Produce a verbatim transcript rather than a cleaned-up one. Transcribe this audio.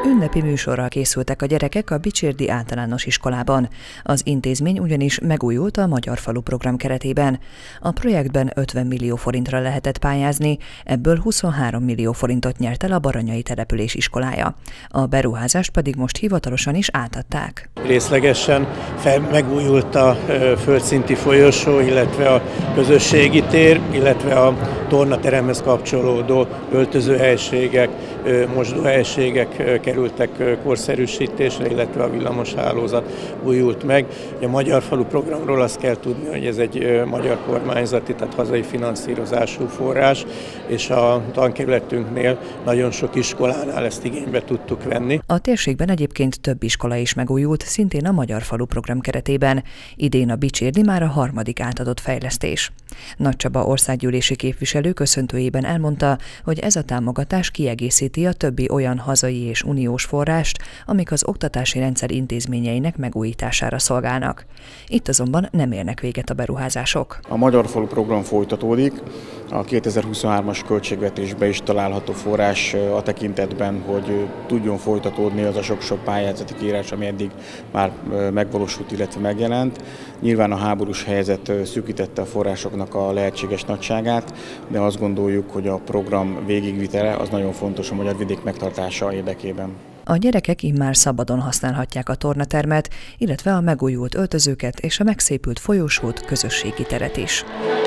Ünnepi műsorral készültek a gyerekek a Bicsérdi Általános Iskolában. Az intézmény ugyanis megújult a Magyar Falu program keretében. A projektben ötven millió forintra lehetett pályázni, ebből huszonhárom millió forintot nyert el a Baranyai Település iskolája. A beruházást pedig most hivatalosan is átadták. Részlegesen fel, megújult a földszinti folyosó, illetve a közösségi tér, illetve a tornateremhez kapcsolódó öltözőhelyiségek, mosdóhelyiségek kerültek korszerűsítésre, illetve a villamoshálózat újult meg. A Magyar Falu programról azt kell tudni, hogy ez egy magyar kormányzati, tehát hazai finanszírozású forrás, és a tankerületünknél nagyon sok iskolánál ezt igénybe tudtuk venni. A térségben egyébként több iskola is megújult, szintén a Magyar Falu program keretében. Idén a Bicsérdi már a harmadik átadott fejlesztés. Nagy Csaba országgyűlési képviselő köszöntőjében elmondta, hogy ez a támogatás kiegészíti a többi olyan hazai és uniós forrást, amik az oktatási rendszer intézményeinek megújítására szolgálnak. Itt azonban nem érnek véget a beruházások. A Magyar Falu program folytatódik, a kétezer-huszonhármas költségvetésben is található forrás a tekintetben, hogy tudjon folytatódni az a sok-sok pályázati kiírás, ami eddig már megvalósult, illetve megjelent. Nyilván a háborús helyzet szűkítette a forrásoknak a lehetséges nagyságát, de azt gondoljuk, hogy a program végigvitele az nagyon fontos a magyar vidék megtartása érdekében. A gyerekek immár szabadon használhatják a tornatermet, illetve a megújult öltözőket és a megszépült folyosót, közösségi teret is.